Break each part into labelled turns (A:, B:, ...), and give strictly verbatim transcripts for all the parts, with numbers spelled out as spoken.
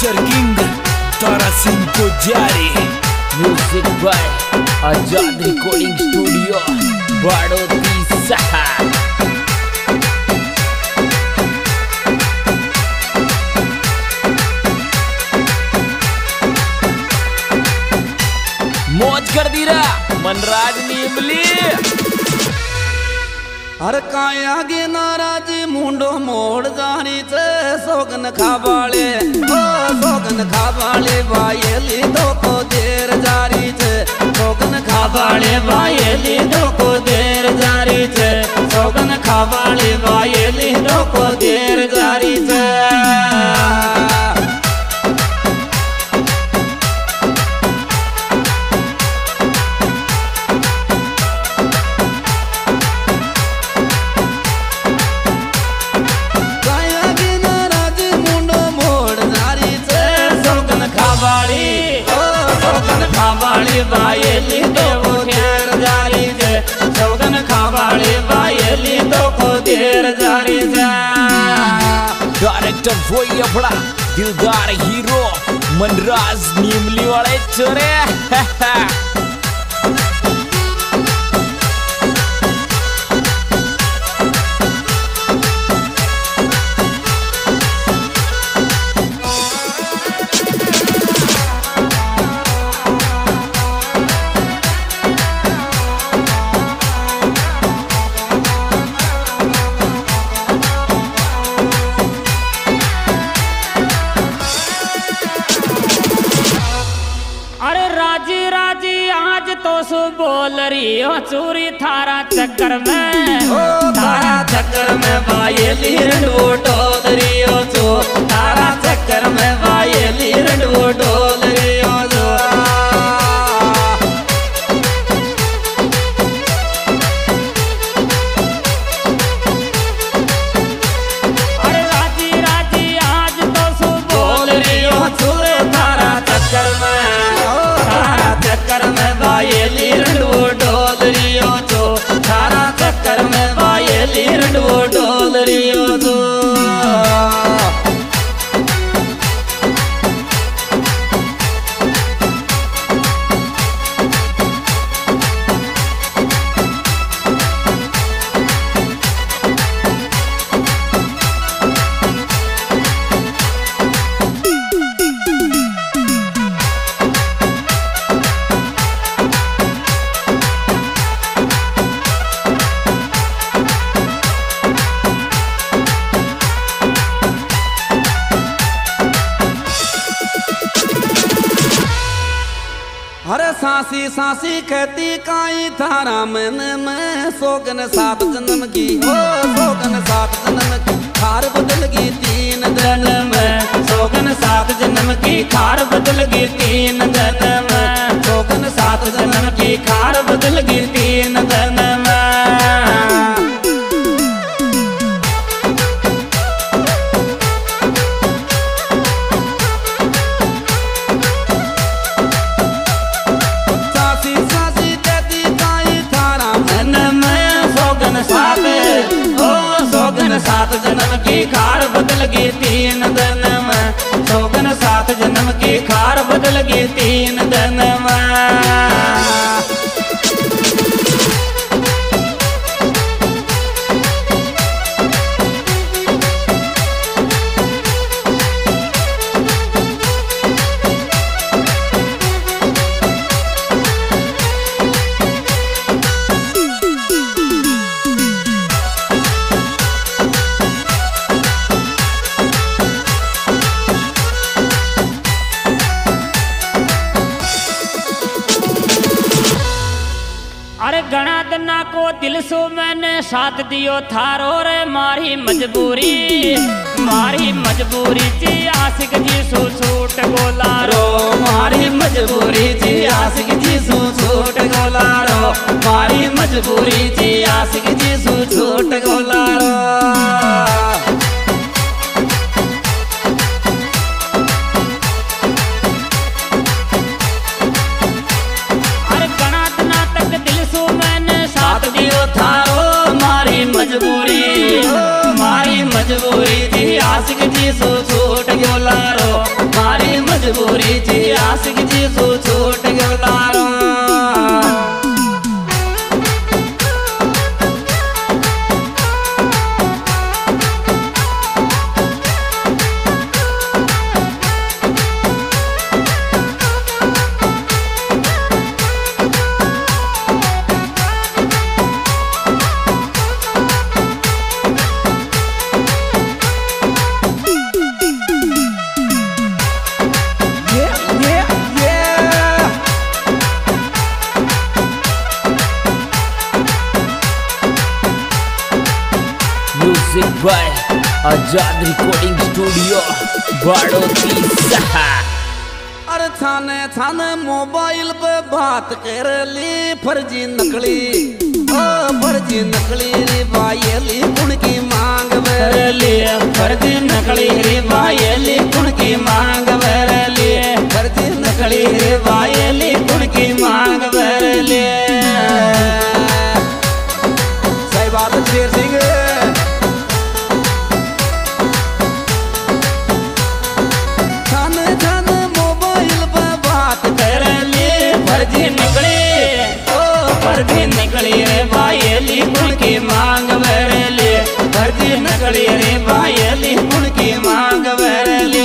A: Culture king तारा सिंह को जारी।
B: Music by Azad recording studio Badoti सहा। मौज कर दी रहा मनराज नीमली।
C: हर काया गे नाराज मुंडो मोड़ जानी चे सोगन खाबाले ओ सोगन खाबाले बायली दो को देर जारी चे सोगन खाबाले बायली दो को देर जारी चे सोगन खाबाले बायली दो को देर जारी चे। खावाली बायली दो को देर जारी से सोगन खावाली बायली दो को देर जारी से।
B: डायरेक्टर वही अपना दिलदार हीरो मनराज नीमली वाले चोरे।
D: तो सु बोल रही हो चूरी थारा चक्कर में
C: ओ थारा चक्कर में बायली रंडो डोल रही हो चो थारा चक्कर में बायली रंडो डोल रही हो चो।
D: अरे राजी राजी आज तो सु बोल रही हो चूरी थारा चक्कर में
C: थारा चक्कर में बायली रंडो डोल रही हो चो थारा चक्कर में बायली रंडो डोल रही हो चो। अरे सांसी सांसी कहती काई थारा मन में सोगन सात जन्म की ओ सोगन सात जन्म की खार बदल गई तीन दिन में सोगन सात जन्म की खार बदल गई तीन दिन में सोगन सात जन्म की खार बदल गई तीन दिन में। सोगन सात जन्म की खार बदल गई तीन दिन में सोगन सात जन्म की खार बदल गई तीन दिन में।
D: अरे गणा दना को दिल सो मैंने साथ दियो थारो रे मारी मजबूरी मारी मजबूरी जी आशिक जी सो छूट गोलारो
C: मारी मजबूरी जी आशिक जी सो छूट गोलारो मारी मजबूरी जी आशिक जी सो छूट गोलारो। थारो मारी मजबूरी मारी मजबूरी थी आशिक जी सो छूट गयो लारो मारी मजबूरी थी आशिक जी सो छूट गयो लारो
B: music by Azad recording studio Badoti सहा।
C: अरे छाने छाने मोबाइल पे बात कर ली फर्जी नकली ओ फर्जी नकली रे बायली कुण की मांग बरली फर्जी नकली रे बायली कुण की मांग बरली फर्जी नकली रे बायली कुण की मांग बरली। सही बात शेर सिंह फर्जी निकली ओ फर्जी निकली रे बायली कुण की मांग बरली फर्जी निकली रे बायली कुण की मांग बरली।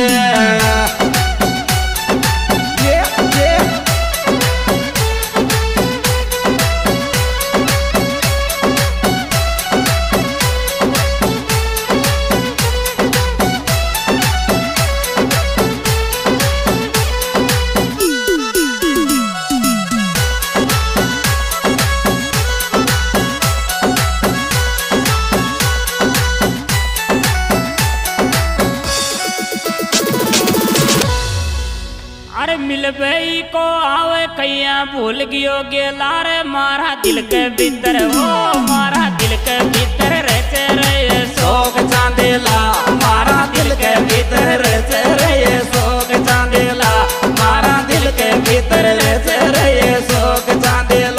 D: मिलबई को आवे कैया भूल गयो गेला रे मारा दिल के भीतर हो मारा दिल के भीतर रचे रे
C: शोक चांदेला मारा दिल के भीतर रचे रे शोक चांदेला मारा दिल के भीतर रचे रे शोक चांदेला।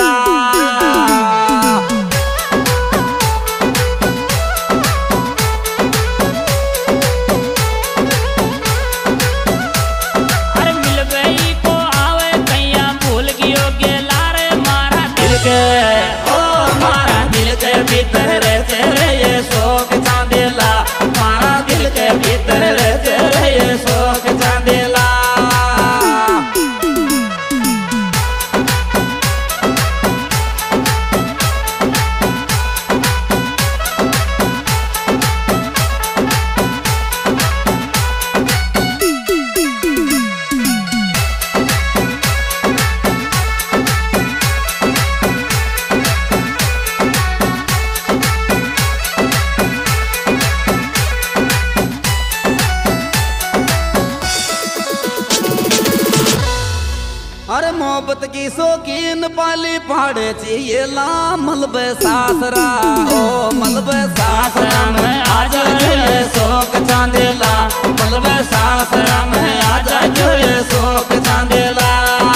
C: ओ मारा दिल के भीतर रहते रे शोक चांदेला मारा दिल के भीतर रहते रे शोक चांदेला। अरे मोहब्बत की शौकीन पाली पहाड़े चाहिए ला मलबे सासरा ओ मलबे सासरा में आजा जो ये शोक चांदेला मलबे सासरा में आजा जो ये शोक चांदेला।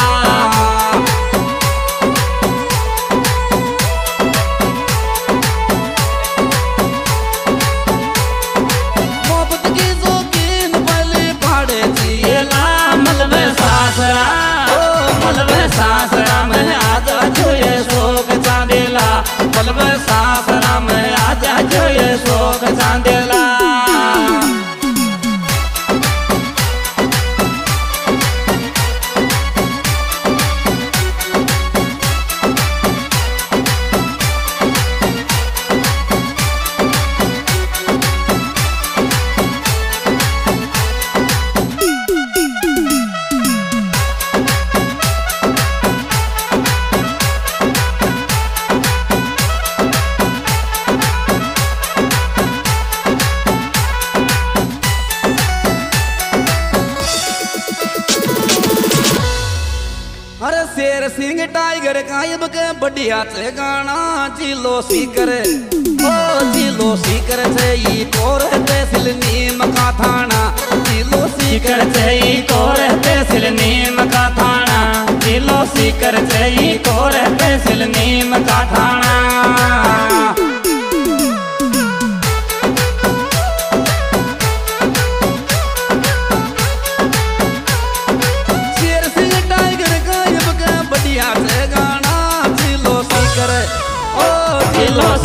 C: मोहब्बत की शौकीन पाली पहाड़े चाहिए ला मलबे सासरा मलबे सासरा में आजा जो ये शोक चांदेला मलबे सासरा में आजा जो ये शोक चांदेला। अरे शेर सिंह टाइगर कायब के बढ़िया से गाना जिलो सीकर ओ जिलो सीकर से ई कोर तहसील नीम का थाना जिलो सीकर से ई कोर तहसील नीम का थाना जिलो सीकर से ई कोर तहसील नीम का थाना।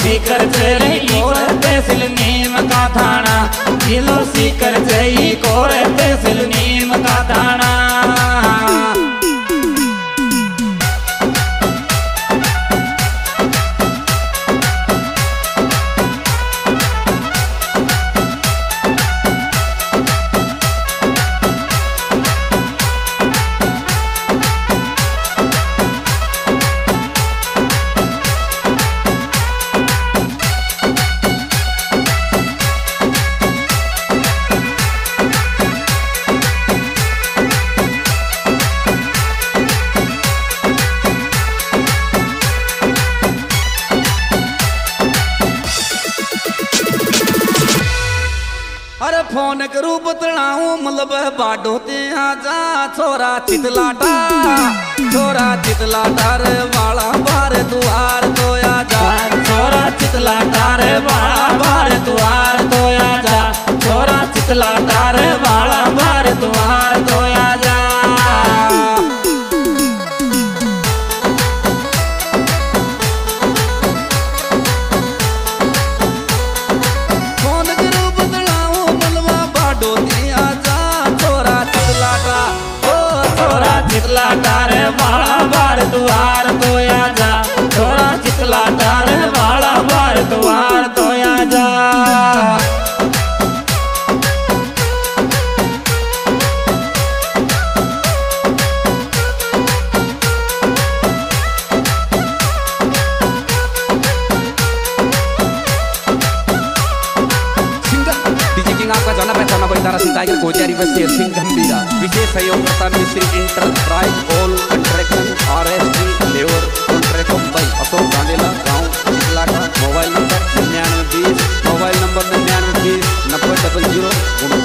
C: सीकर जई कोर तहसील नीम का थाना, जिलो सीकर जई कोर तहसील नीम का थाना। अरे फोन करूँ बतलाऊं मतलब बाडो ते आजा छोरा चितलाटा, छोरा चितलाटा रे वाला बार दुआर तो आजा, छोरा चितलाटा रे वाला बार दुआर तो आजा, छोरा चितलाटा रे वाला बार दुआर तो आजा। चितलाटा रे वाला बार दुआर तो आजा, छोरा चितलाटा रे वाला बार दुआर तो आजा। आपका जाना पहचाना बड़ी तारा सिंह टाइगर कोचारी व शेर सिंह गंभीरा। विशेष सहयोगकर्ता Mistry enterprise all construction R S T labour contract Mumbai Ashok गांधीला गाँव चितलाटा। मोबाइल नंबर निन्यानवे बीस मोबाइल नंबर निन्यानवे बीस नब्बे डबल जीरो